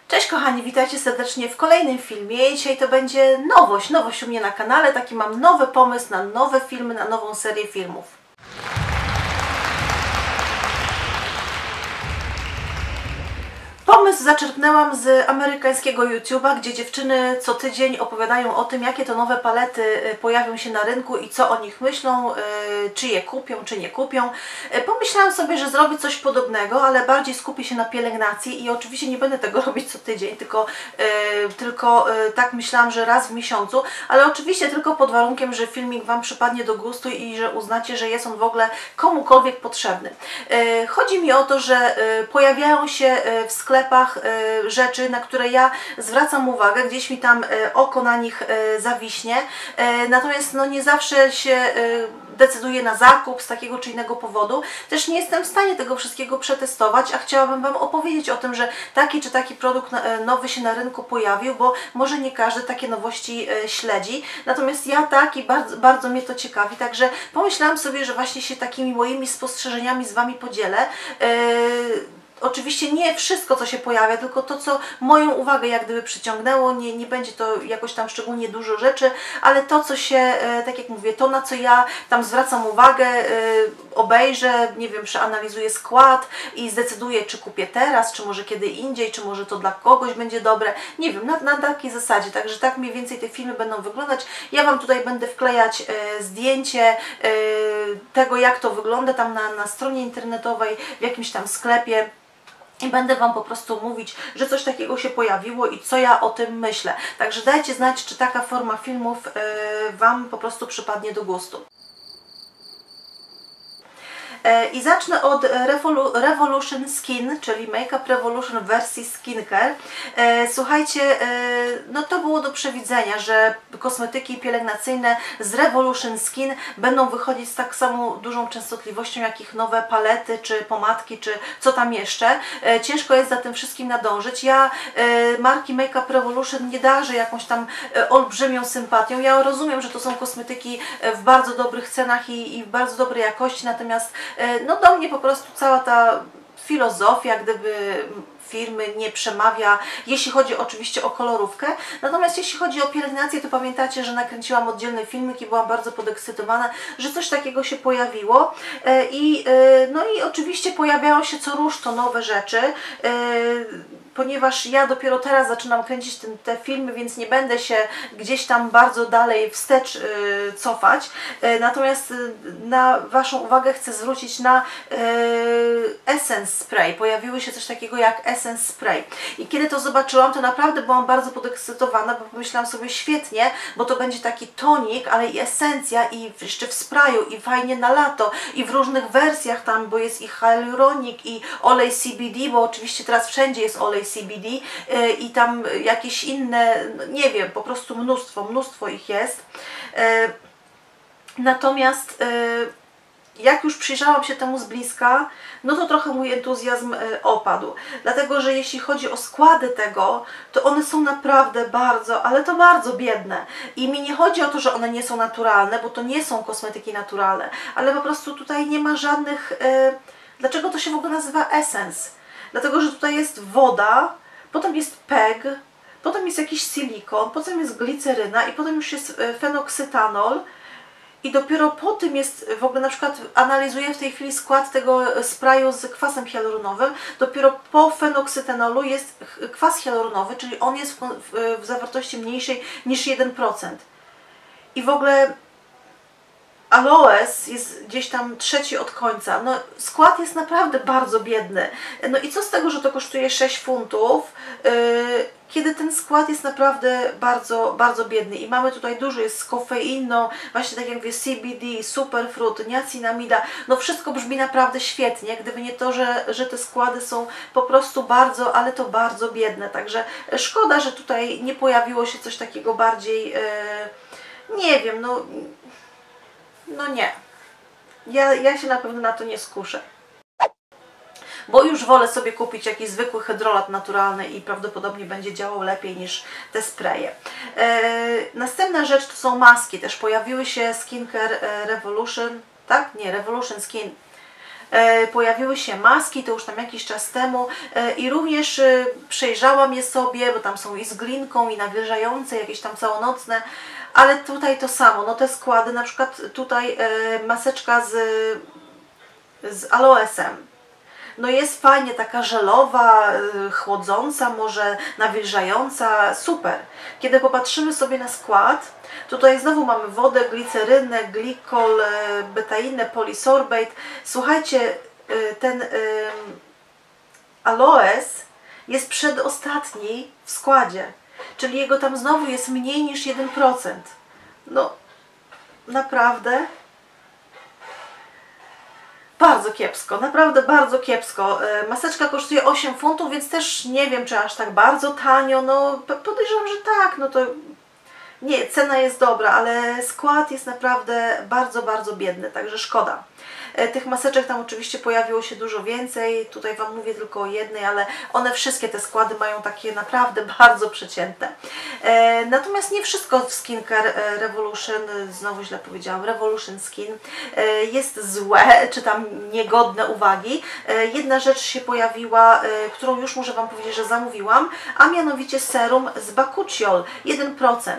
Cześć kochani, witajcie serdecznie w kolejnym filmie. Dzisiaj to będzie nowość u mnie na kanale. Taki mam nowy pomysł na nowe filmy, na nową serię filmów. Pomysł zaczerpnęłam z amerykańskiego YouTube'a, gdzie dziewczyny co tydzień opowiadają o tym, jakie to nowe palety pojawią się na rynku i co o nich myślą, czy je kupią, czy nie kupią. Pomyślałam sobie, że zrobię coś podobnego, ale bardziej skupię się na pielęgnacji i oczywiście nie będę tego robić co tydzień, tylko tak myślałam, że raz w miesiącu, ale oczywiście tylko pod warunkiem, że filmik Wam przypadnie do gustu i że uznacie, że jest on w ogóle komukolwiek potrzebny. Chodzi mi o to, że pojawiają się w sklepach rzeczy, na które ja zwracam uwagę, gdzieś mi tam oko na nich zawiśnie, natomiast no nie zawsze się decyduję na zakup z takiego czy innego powodu. Też nie jestem w stanie tego wszystkiego przetestować, a chciałabym Wam opowiedzieć o tym, że taki czy taki produkt nowy się na rynku pojawił, bo może nie każdy takie nowości śledzi. Natomiast ja tak i bardzo mnie to ciekawi, także pomyślałam sobie, że właśnie się takimi moimi spostrzeżeniami z Wami podzielę. Oczywiście nie wszystko, co się pojawia, tylko to, co moją uwagę jak gdyby przyciągnęło. Nie będzie to jakoś tam szczególnie dużo rzeczy, ale to, co się, tak jak mówię, to, na co ja tam zwracam uwagę, obejrzę, nie wiem, przeanalizuję skład i zdecyduję, czy kupię teraz, czy może kiedy indziej, czy może to dla kogoś będzie dobre. Nie wiem, na takiej zasadzie. Także tak mniej więcej te filmy będą wyglądać. Ja Wam tutaj będę wklejać zdjęcie tego, jak to wygląda tam na stronie internetowej, w jakimś tam sklepie. I będę Wam po prostu mówić, że coś takiego się pojawiło i co ja o tym myślę. Także dajcie znać, czy taka forma filmów Wam po prostu przypadnie do gustu. I zacznę od Revolution Skin, czyli Makeup Revolution w wersji skincare. Słuchajcie, no to było do przewidzenia, że kosmetyki pielęgnacyjne z Revolution Skin będą wychodzić z tak samą dużą częstotliwością, jak ich nowe palety, czy pomadki, czy co tam jeszcze. Ciężko jest za tym wszystkim nadążyć. Ja marki Makeup Revolution nie darzę jakąś tam olbrzymią sympatią. Ja rozumiem, że to są kosmetyki w bardzo dobrych cenach i w bardzo dobrej jakości, natomiast no do mnie po prostu cała ta filozofia, gdyby firmy nie przemawia, jeśli chodzi oczywiście o kolorówkę. Natomiast jeśli chodzi o pielęgnację, to pamiętacie, że nakręciłam oddzielny filmik i byłam bardzo podekscytowana, że coś takiego się pojawiło. No i oczywiście pojawiają się co rusz to nowe rzeczy. Ponieważ ja dopiero teraz zaczynam kręcić te filmy, więc nie będę się gdzieś tam bardzo dalej wstecz cofać. Natomiast na Waszą uwagę chcę zwrócić na Essence Spray. Pojawiły się coś takiego jak Essence Spray. I kiedy to zobaczyłam, to naprawdę byłam bardzo podekscytowana, bo pomyślałam sobie świetnie, bo to będzie taki tonik, ale i esencja, i jeszcze w sprayu, i fajnie na lato, i w różnych wersjach tam, bo jest i hyaluronic, i olej CBD, bo oczywiście teraz wszędzie jest olej CBD i tam jakieś inne, nie wiem, po prostu mnóstwo ich jest. Natomiast jak już przyjrzałam się temu z bliska, no to trochę mój entuzjazm opadł. Dlatego, że jeśli chodzi o składy tego, to one są naprawdę bardzo, ale to bardzo biedne. I mi nie chodzi o to, że one nie są naturalne, bo to nie są kosmetyki naturalne, ale po prostu tutaj nie ma żadnych... Dlaczego to się w ogóle nazywa Essence? Dlatego, że tutaj jest woda, potem jest PEG, potem jest jakiś silikon, potem jest gliceryna i potem już jest fenoksytanol. I dopiero po tym jest, w ogóle na przykład analizuję w tej chwili skład tego sprayu z kwasem hialuronowym, dopiero po fenoksytanolu jest kwas hialuronowy, czyli on jest w zawartości mniejszej niż 1%. I w ogóle aloes jest gdzieś tam trzeci od końca. No, skład jest naprawdę bardzo biedny. No i co z tego, że to kosztuje 6 funtów, kiedy ten skład jest naprawdę bardzo biedny. I mamy tutaj dużo, jest z kofeiną, właśnie tak jak mówię, CBD, superfruit, niacinamida. No wszystko brzmi naprawdę świetnie, gdyby nie to, że te składy są po prostu bardzo, ale to bardzo biedne. Także szkoda, że tutaj nie pojawiło się coś takiego bardziej, nie wiem, no nie. Ja się na pewno na to nie skuszę. Bo już wolę sobie kupić jakiś zwykły hydrolat naturalny i prawdopodobnie będzie działał lepiej niż te spreje. Następna rzecz to są maski. Też pojawiły się Skincare Revolution, tak? Nie, Revolution Skin. Pojawiły się maski, to już tam jakiś czas temu i również przejrzałam je sobie, bo tam są i z glinką, i nawilżające, jakieś tam całonocne, ale tutaj to samo, no te składy, na przykład tutaj maseczka z aloesem. No jest fajnie, taka żelowa, chłodząca, może nawilżająca, super. Kiedy popatrzymy sobie na skład, tutaj znowu mamy wodę, glicerynę, glikol, betainę, polisorbate. Słuchajcie, ten aloes jest przedostatni w składzie, czyli jego tam znowu jest mniej niż 1%. No, naprawdę bardzo kiepsko, naprawdę bardzo kiepsko. Maseczka kosztuje 8 funtów, więc też nie wiem, czy aż tak bardzo tanio. No podejrzewam, że tak, no to nie, cena jest dobra, ale skład jest naprawdę bardzo, bardzo biedny, także szkoda. Tych maseczek tam oczywiście pojawiło się dużo więcej, tutaj Wam mówię tylko o jednej, ale one wszystkie te składy mają takie naprawdę bardzo przeciętne. Natomiast nie wszystko w Skincare Revolution, znowu źle powiedziałam, Revolution Skin jest złe, czy tam niegodne uwagi. Jedna rzecz się pojawiła, którą już muszę Wam powiedzieć, że zamówiłam, a mianowicie serum z Bakuchiol 1%.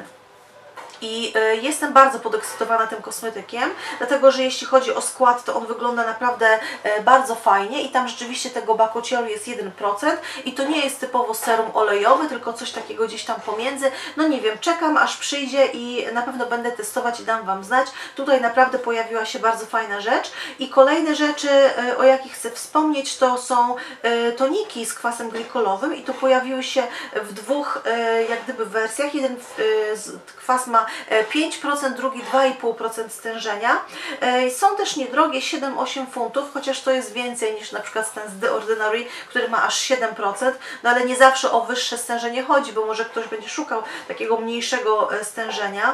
I jestem bardzo podekscytowana tym kosmetykiem, dlatego że jeśli chodzi o skład, to on wygląda naprawdę bardzo fajnie i tam rzeczywiście tego bakuchiolu jest 1% i to nie jest typowo serum olejowy, tylko coś takiego gdzieś tam pomiędzy. No nie wiem, czekam aż przyjdzie i na pewno będę testować i dam Wam znać. Tutaj naprawdę pojawiła się bardzo fajna rzecz i kolejne rzeczy, o jakich chcę wspomnieć, to są toniki z kwasem glikolowym i to pojawiły się w dwóch jak gdyby wersjach. Jeden kwas ma 5%, drugi 2,5% stężenia. Są też niedrogie, 7-8 funtów, chociaż to jest więcej niż na przykład ten z The Ordinary, który ma aż 7%, no ale nie zawsze o wyższe stężenie chodzi, bo może ktoś będzie szukał takiego mniejszego stężenia.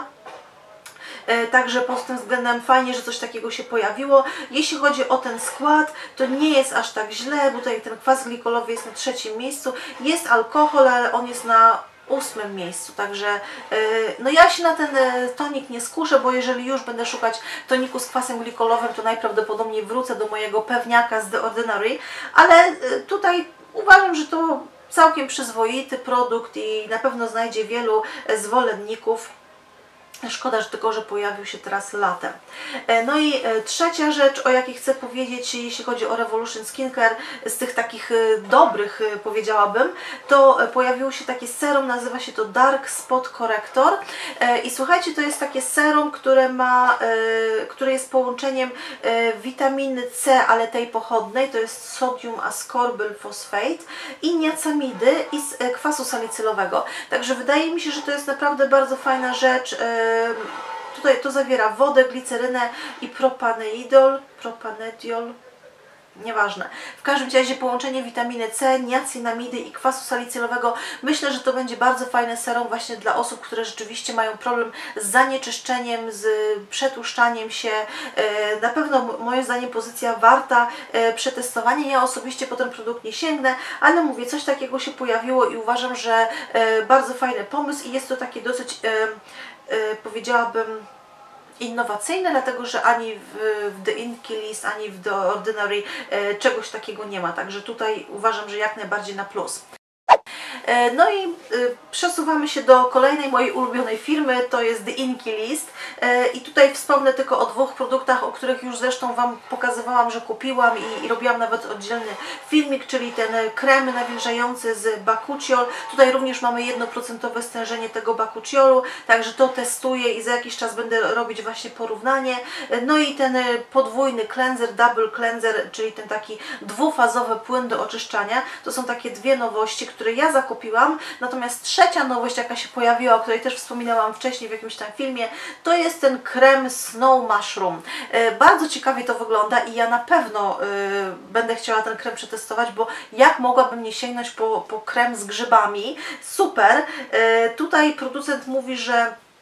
Także pod tym względem fajnie, że coś takiego się pojawiło. Jeśli chodzi o ten skład, to nie jest aż tak źle, bo tutaj ten kwas glikolowy jest na 3. miejscu. Jest alkohol, ale on jest na 8. miejscu, także no ja się na ten tonik nie skuszę, bo jeżeli już będę szukać toniku z kwasem glikolowym, to najprawdopodobniej wrócę do mojego pewniaka z The Ordinary, ale tutaj uważam, że to całkiem przyzwoity produkt i na pewno znajdzie wielu zwolenników. Szkoda, że tylko, że pojawił się teraz latem. No i trzecia rzecz, o jakiej chcę powiedzieć, jeśli chodzi o Revolution Skincare, z tych takich dobrych powiedziałabym, to pojawiło się takie serum, nazywa się to Dark Spot Corrector i słuchajcie, to jest takie serum, które jest połączeniem witaminy C, ale tej pochodnej, to jest sodium ascorbyl fosfate i niacamidy i z kwasu salicylowego. Także wydaje mi się, że to jest naprawdę bardzo fajna rzecz. Tutaj to zawiera wodę, glicerynę i propanediol, nieważne. W każdym razie połączenie witaminy C, niacinamidy i kwasu salicylowego. Myślę, że to będzie bardzo fajne serum właśnie dla osób, które rzeczywiście mają problem z zanieczyszczeniem, z przetłuszczaniem się. Na pewno moim zdaniem pozycja warta przetestowania. Ja osobiście po ten produkt nie sięgnę, ale mówię, coś takiego się pojawiło i uważam, że bardzo fajny pomysł i jest to takie dosyć powiedziałabym innowacyjne, dlatego że ani w The Inkey List, ani w The Ordinary czegoś takiego nie ma, także tutaj uważam, że jak najbardziej na plus. No i przesuwamy się do kolejnej mojej ulubionej firmy, to jest The Inkey List i tutaj wspomnę tylko o dwóch produktach, o których już zresztą Wam pokazywałam, że kupiłam i robiłam nawet oddzielny filmik, czyli ten krem nawilżający z Bakuchiol. Tutaj również mamy 1% stężenie tego Bakuchiolu, także to testuję i za jakiś czas będę robić właśnie porównanie. No i ten podwójny cleanser, double cleanser, czyli ten taki dwufazowy płyn do oczyszczania. To są takie dwie nowości, które ja zakupiłam. Natomiast trzecia nowość, jaka się pojawiła, o której też wspominałam wcześniej w jakimś tam filmie, to jest ten krem Snow Mushroom. Bardzo ciekawie to wygląda i ja na pewno będę chciała ten krem przetestować, bo jak mogłabym nie sięgnąć po krem z grzybami? Super! Tutaj producent mówi, że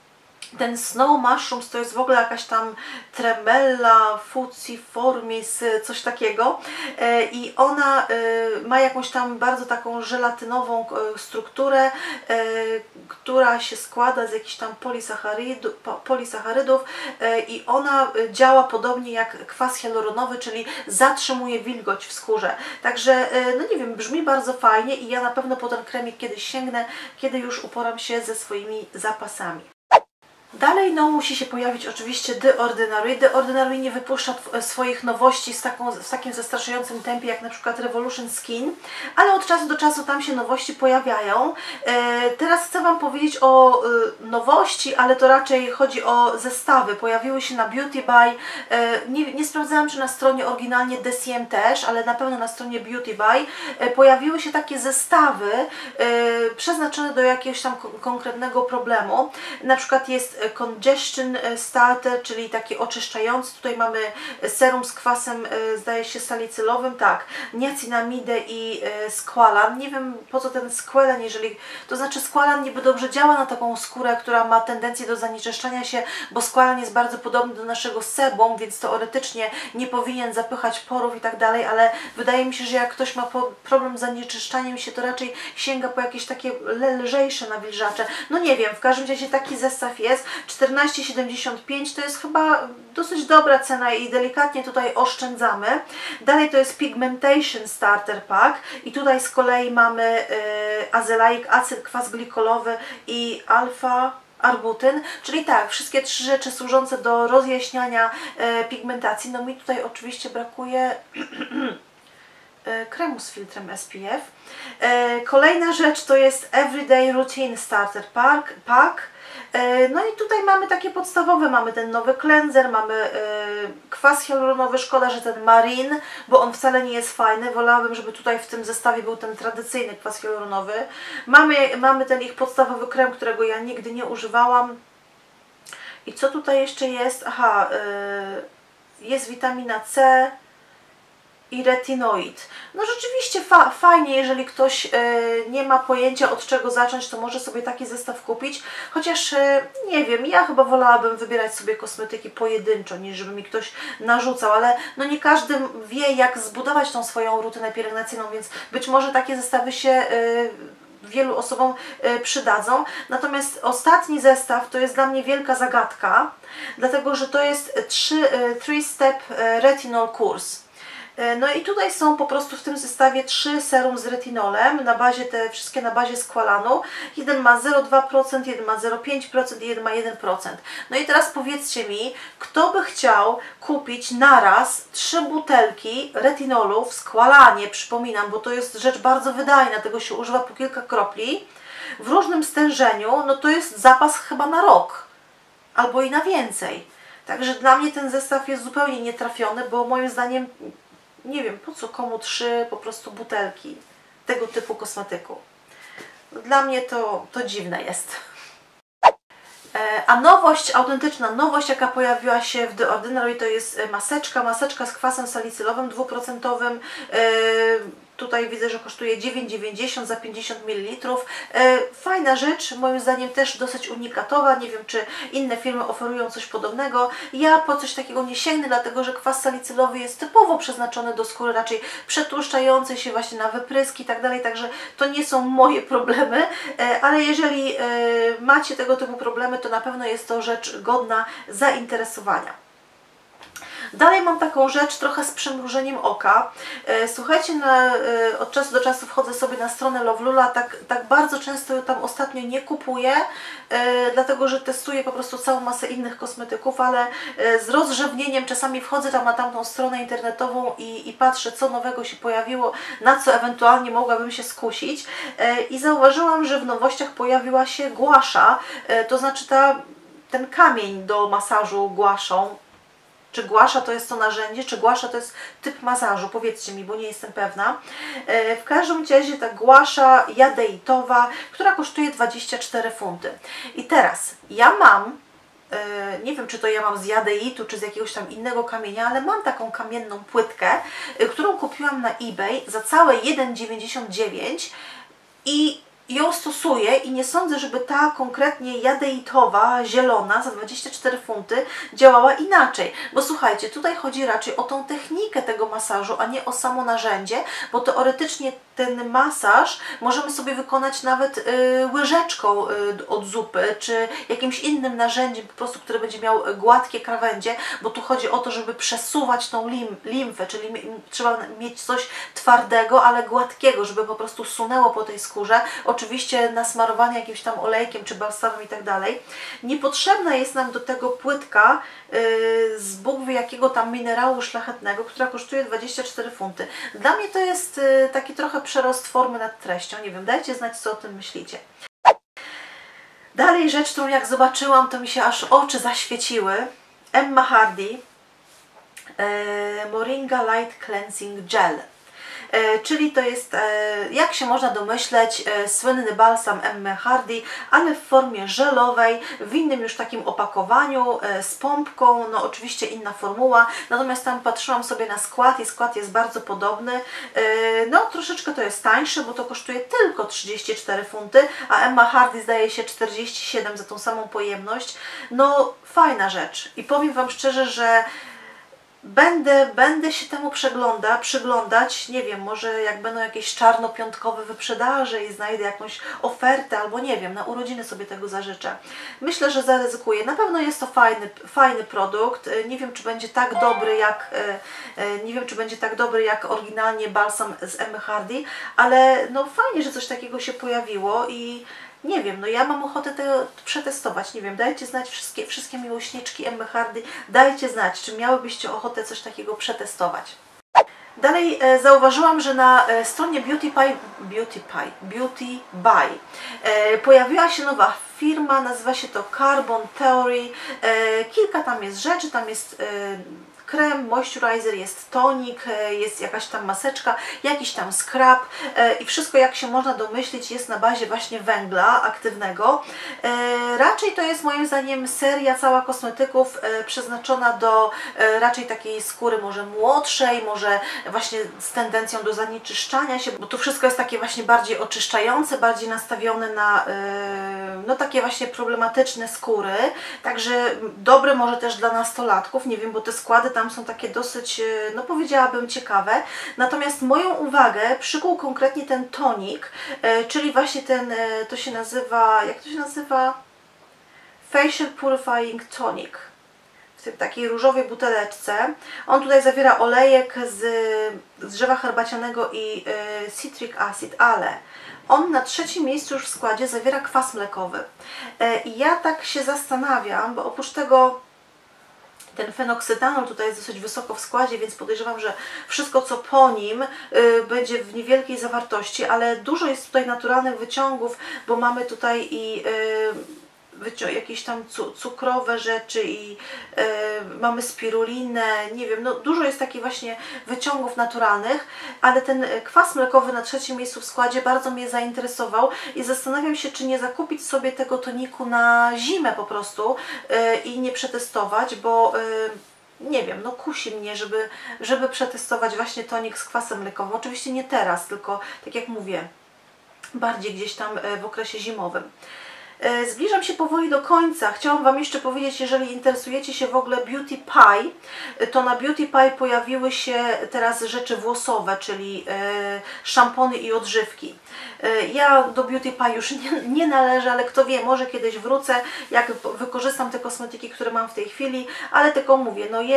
Ten Snow Mushrooms to jest w ogóle jakaś tam Tremella fuciformis, coś takiego, i ona ma jakąś tam bardzo taką żelatynową strukturę, która się składa z jakichś tam polisacharydów, i ona działa podobnie jak kwas hialuronowy, czyli zatrzymuje wilgoć w skórze. Także no nie wiem, brzmi bardzo fajnie i ja na pewno po ten kremik kiedyś sięgnę, kiedy już uporam się ze swoimi zapasami. Dalej no musi się pojawić oczywiście The Ordinary. The Ordinary nie wypuszcza swoich nowości w takim zastraszającym tempie jak na przykład Revolution Skin, ale od czasu do czasu tam się nowości pojawiają. Teraz chcę Wam powiedzieć o nowości, ale to raczej chodzi o zestawy. Pojawiły się na Beauty By. Nie sprawdzałam, czy na stronie oryginalnie DCM też, ale na pewno na stronie Beauty By pojawiły się takie zestawy przeznaczone do jakiegoś tam konkretnego problemu. Na przykład jest Congestion Starter, czyli taki oczyszczający. Tutaj mamy serum z kwasem, zdaje się, salicylowym, tak, niacinamidę i squalan. Nie wiem, po co ten squalan, jeżeli, to znaczy squalan niby dobrze działa na taką skórę, która ma tendencję do zanieczyszczania się, bo squalan jest bardzo podobny do naszego sebum, więc teoretycznie nie powinien zapychać porów i tak dalej, ale wydaje mi się, że jak ktoś ma problem z zanieczyszczaniem się, to raczej sięga po jakieś takie lżejsze nawilżacze. No nie wiem, w każdym razie taki zestaw jest. 14,75 to jest chyba dosyć dobra cena i delikatnie tutaj oszczędzamy. Dalej to jest Pigmentation Starter Pack i tutaj z kolei mamy azelaic acid, kwas glikolowy i alfa-arbutyn, czyli tak, wszystkie trzy rzeczy służące do rozjaśniania pigmentacji. No mi tutaj oczywiście brakuje kremu z filtrem SPF. Kolejna rzecz to jest Everyday Routine Starter Pack. No i tutaj mamy takie podstawowe, mamy ten nowy cleanser, mamy kwas hialuronowy, szkoda, że ten Marine, bo on wcale nie jest fajny, wolałabym, żeby tutaj w tym zestawie był ten tradycyjny kwas hialuronowy. Mamy ten ich podstawowy krem, którego ja nigdy nie używałam. I co tutaj jeszcze jest? Aha, jest witamina C i retinoid. No rzeczywiście fajnie, jeżeli ktoś nie ma pojęcia, od czego zacząć, to może sobie taki zestaw kupić, chociaż nie wiem, ja chyba wolałabym wybierać sobie kosmetyki pojedynczo, niż żeby mi ktoś narzucał, ale no nie każdy wie, jak zbudować tą swoją rutynę pielęgnacyjną, więc być może takie zestawy się wielu osobom przydadzą. Natomiast ostatni zestaw to jest dla mnie wielka zagadka, dlatego że to jest 3-step retinol kurs. No i tutaj są po prostu w tym zestawie 3 serum z retinolem, na bazie te wszystkie na bazie squalanu. Jeden ma 0,2%, jeden ma 0,5% i jeden ma 1%. No i teraz powiedzcie mi, kto by chciał kupić naraz 3 butelki retinolu w squalanie, przypominam, bo to jest rzecz bardzo wydajna, tego się używa po kilka kropli, w różnym stężeniu, no to jest zapas chyba na rok, albo i na więcej. Także dla mnie ten zestaw jest zupełnie nietrafiony, bo moim zdaniem nie wiem, po co komu 3 po prostu butelki tego typu kosmetyku. Dla mnie to dziwne jest. A nowość, autentyczna nowość, jaka pojawiła się w The Ordinary, to jest maseczka z kwasem salicylowym 2%. Tutaj widzę, że kosztuje 9,90 za 50 ml. Fajna rzecz, moim zdaniem też dosyć unikatowa. Nie wiem, czy inne firmy oferują coś podobnego. Ja po coś takiego nie sięgnę, dlatego że kwas salicylowy jest typowo przeznaczony do skóry raczej przetłuszczającej się właśnie na wypryski i tak dalej, także to nie są moje problemy, ale jeżeli macie tego typu problemy, to na pewno jest to rzecz godna zainteresowania. Dalej mam taką rzecz trochę z przymrużeniem oka. Słuchajcie, od czasu do czasu wchodzę sobie na stronę Lovelula, tak bardzo często tam ostatnio nie kupuję, dlatego że testuję po prostu całą masę innych kosmetyków, ale z rozrzewnieniem czasami wchodzę tam na tamtą stronę internetową i patrzę, co nowego się pojawiło, na co ewentualnie mogłabym się skusić. I zauważyłam, że w nowościach pojawiła się guasza, to znaczy ten kamień do masażu guaszą. Czy guasza to jest to narzędzie, czy guasza to jest typ masażu? Powiedzcie mi, bo nie jestem pewna. W każdym razie ta guasza jadeitowa, która kosztuje 24 funty. I teraz ja mam, nie wiem, czy to ja mam z jadeitu, czy z jakiegoś tam innego kamienia, ale mam taką kamienną płytkę, którą kupiłam na eBay za całe 1,99 i ją stosuję i nie sądzę, żeby ta konkretnie jadeitowa, zielona za 24 funty działała inaczej. Bo słuchajcie, tutaj chodzi raczej o tą technikę tego masażu, a nie o samo narzędzie, bo teoretycznie ten masaż możemy sobie wykonać nawet łyżeczką od zupy, czy jakimś innym narzędziem po prostu, które będzie miał gładkie krawędzie, bo tu chodzi o to, żeby przesuwać tą limfę, czyli trzeba mieć coś twardego, ale gładkiego, żeby po prostu sunęło po tej skórze. Oczywiście nasmarowanie jakimś tam olejkiem czy balsamem i tak dalej. Niepotrzebna jest nam do tego płytka z Bóg wie jakiego tam minerału szlachetnego, która kosztuje 24 funty. Dla mnie to jest taki trochę przerost formy nad treścią. Nie wiem, dajcie znać, co o tym myślicie. Dalej rzecz, którą jak zobaczyłam, to mi się aż oczy zaświeciły. Emma Hardy Moringa Light Cleansing Gel. Czyli to jest, jak się można domyśleć, słynny balsam Emmy Hardy, ale w formie żelowej, w innym już takim opakowaniu, z pompką, no oczywiście inna formuła, natomiast tam patrzyłam sobie na skład i skład jest bardzo podobny. No troszeczkę to jest tańsze, bo to kosztuje tylko 34 funty, a Emma Hardy zdaje się 47 za tą samą pojemność. No fajna rzecz i powiem Wam szczerze, że Będę się temu przyglądać, nie wiem, może jak będą jakieś czarnopiątkowe wyprzedaże i znajdę jakąś ofertę, albo nie wiem, na urodziny sobie tego zażyczę. Myślę, że zaryzykuję. Na pewno jest to fajny produkt. Nie wiem, czy będzie tak dobry jak oryginalnie balsam z Emmy Hardy, ale no fajnie, że coś takiego się pojawiło i nie wiem, no ja mam ochotę to przetestować, nie wiem, dajcie znać wszystkie miłośniczki Emmy Hardy, dajcie znać, czy miałybyście ochotę coś takiego przetestować. Dalej zauważyłam, że na stronie Beauty By pojawiła się nowa firma, nazywa się to Carbon Theory, kilka tam jest rzeczy, tam jest krem, moisturizer, jest tonik, jest jakaś tam maseczka, jakiś tam scrub i wszystko, jak się można domyślić, jest na bazie właśnie węgla aktywnego. Raczej to jest moim zdaniem seria cała kosmetyków przeznaczona do raczej takiej skóry może młodszej, może właśnie z tendencją do zanieczyszczania się, bo tu wszystko jest takie właśnie bardziej oczyszczające, bardziej nastawione na no takie właśnie problematyczne skóry, także dobre może też dla nastolatków, nie wiem, bo te składy tam są takie dosyć, no powiedziałabym, ciekawe. Natomiast moją uwagę przykuł konkretnie ten tonik, czyli właśnie ten, to się nazywa, jak to się nazywa? Facial Purifying Tonic. W tej takiej różowej buteleczce. On tutaj zawiera olejek z drzewa herbacianego i citric acid, ale on na trzecim miejscu już w składzie zawiera kwas mlekowy. I ja tak się zastanawiam, bo oprócz tego ten fenoksytanol tutaj jest dosyć wysoko w składzie, więc podejrzewam, że wszystko co po nim będzie w niewielkiej zawartości, ale dużo jest tutaj naturalnych wyciągów, bo mamy tutaj i jakieś tam cukrowe rzeczy i mamy spirulinę, nie wiem, no dużo jest takich właśnie wyciągów naturalnych, ale ten kwas mlekowy na trzecim miejscu w składzie bardzo mnie zainteresował i zastanawiam się, czy nie zakupić sobie tego toniku na zimę po prostu i nie przetestować, bo nie wiem, no kusi mnie, żeby przetestować właśnie tonik z kwasem mlekowym. Oczywiście nie teraz, tylko tak jak mówię, bardziej gdzieś tam w okresie zimowym. Zbliżam się powoli do końca. Chciałam Wam jeszcze powiedzieć, jeżeli interesujecie się w ogóle Beauty Pie, to na Beauty Pie pojawiły się teraz rzeczy włosowe, czyli szampony i odżywki. Ja do Beauty Pie już nie należę, ale kto wie, może kiedyś wrócę, jak wykorzystam te kosmetyki, które mam w tej chwili, ale tylko mówię, no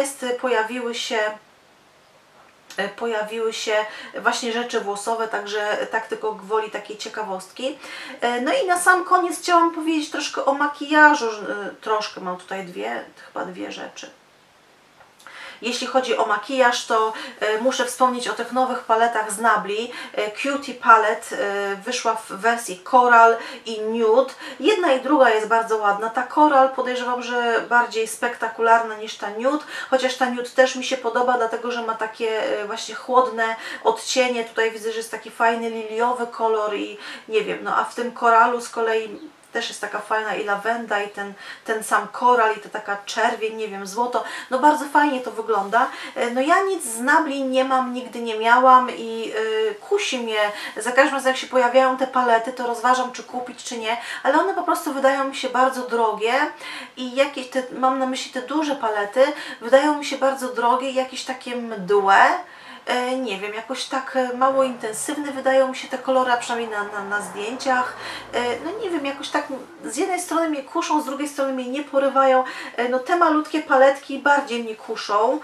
pojawiły się właśnie rzeczy włosowe, także tak tylko gwoli takiej ciekawostki. No i na sam koniec chciałam powiedzieć troszkę o makijażu, troszkę mam tutaj chyba dwie rzeczy. Jeśli chodzi o makijaż, to muszę wspomnieć o tych nowych paletach z Nabli. Cutie Palette wyszła w wersji Coral i Nude. Jedna i druga jest bardzo ładna. Ta Coral podejrzewam, że bardziej spektakularna niż ta Nude, chociaż ta Nude też mi się podoba, dlatego że ma takie właśnie chłodne odcienie. Tutaj widzę, że jest taki fajny liliowy kolor i nie wiem, no a w tym Coralu z kolei też jest taka fajna i lawenda i ten sam koral i to taka czerwień, nie wiem, złoto, no bardzo fajnie to wygląda. No ja nic z nabli nie mam, nigdy nie miałam i kusi mnie, za każdym razem jak się pojawiają te palety, to rozważam czy kupić czy nie, ale one po prostu wydają mi się bardzo drogie i jakieś mam na myśli te duże palety, wydają mi się bardzo drogie i jakieś takie mdłe. Nie wiem, jakoś tak mało intensywne wydają mi się te kolory, a przynajmniej na zdjęciach. No nie wiem, jakoś tak z jednej strony mnie kuszą, z drugiej strony mnie nie porywają. No te malutkie paletki bardziej mnie kuszą.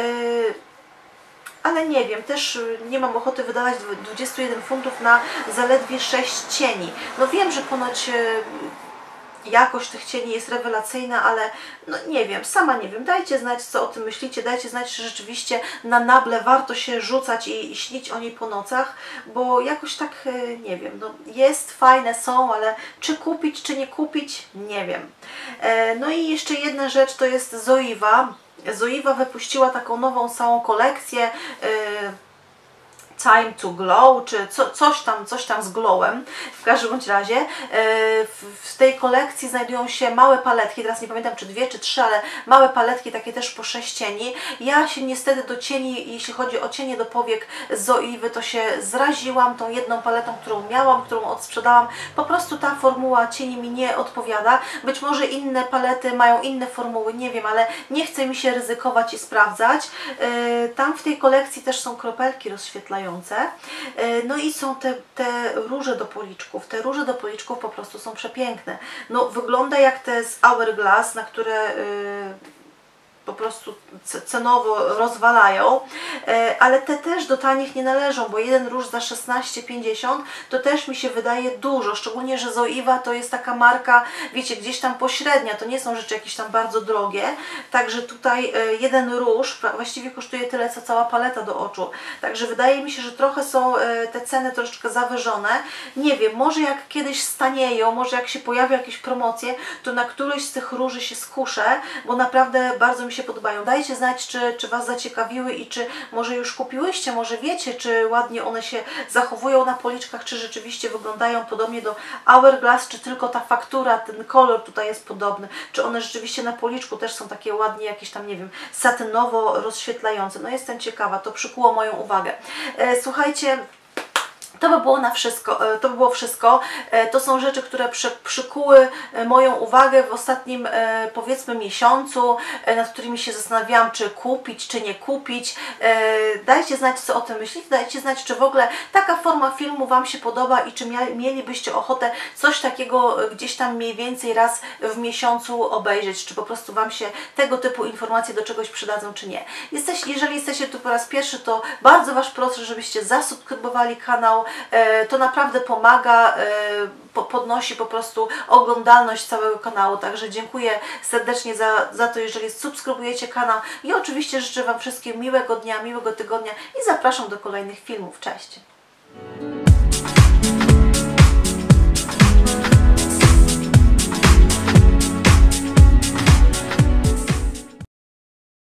Ale nie wiem, też nie mam ochoty wydawać 21 funtów na zaledwie 6 cieni. No wiem, że ponoć jakość tych cieni jest rewelacyjna, ale no nie wiem, sama nie wiem. Dajcie znać, co o tym myślicie, dajcie znać, czy rzeczywiście na nable warto się rzucać i śnić o niej po nocach, bo jakoś tak, nie wiem, no jest, fajne są, ale czy kupić, czy nie kupić, nie wiem. No i jeszcze jedna rzecz, to jest Zoiva. Zoiva wypuściła taką nową całą kolekcję, Time to Glow, czy coś tam z glowem. W każdym bądź razie w tej kolekcji znajdują się małe paletki, teraz nie pamiętam czy 2 czy 3, ale małe paletki, takie też po 6 cieni. Ja się niestety do cieni, jeśli chodzi o cienie do powiek z Zoivy, to się zraziłam tą jedną paletą, którą miałam, którą odsprzedałam. Po prostu ta formuła cieni mi nie odpowiada. Być może inne palety mają inne formuły, nie wiem, ale nie chce mi się ryzykować i sprawdzać. Tam w tej kolekcji też są kropelki rozświetlające. No i są te róże do policzków. Te róże do policzków po prostu są przepiękne. No wygląda jak te z Hourglass, na które po prostu cenowo rozwalają, ale te też do tanich nie należą, bo jeden róż za 16,50 to też mi się wydaje dużo, szczególnie, że Zoiva to jest taka marka, wiecie, gdzieś tam pośrednia, to nie są rzeczy jakieś tam bardzo drogie, także tutaj jeden róż właściwie kosztuje tyle, co cała paleta do oczu, także wydaje mi się, że trochę są te ceny troszeczkę zawyżone, nie wiem, może jak kiedyś stanieją, może jak się pojawią jakieś promocje, to na któryś z tych róży się skuszę, bo naprawdę bardzo mi się podobają. Dajcie znać, czy Was zaciekawiły i czy może już kupiłyście, może wiecie, czy ładnie one się zachowują na policzkach, czy rzeczywiście wyglądają podobnie do Hourglass, czy tylko ta faktura, ten kolor tutaj jest podobny, czy one rzeczywiście na policzku też są takie ładnie, jakieś tam, nie wiem, satynowo rozświetlające. No jestem ciekawa, to przykuło moją uwagę. Słuchajcie, to by było wszystko. To są rzeczy, które przykuły moją uwagę w ostatnim, powiedzmy, miesiącu, nad którymi się zastanawiałam, czy kupić, czy nie kupić. Dajcie znać, co o tym myślicie, dajcie znać, czy w ogóle taka forma filmu Wam się podoba i czy mielibyście ochotę coś takiego gdzieś tam mniej więcej raz w miesiącu obejrzeć, czy po prostu Wam się tego typu informacje do czegoś przydadzą, czy nie. Jeżeli jesteście tu po raz pierwszy, to bardzo Was proszę, żebyście zasubskrybowali kanał. To naprawdę pomaga, podnosi po prostu oglądalność całego kanału, także dziękuję serdecznie za to, jeżeli subskrybujecie kanał i oczywiście życzę Wam wszystkim miłego dnia, miłego tygodnia i zapraszam do kolejnych filmów. Cześć!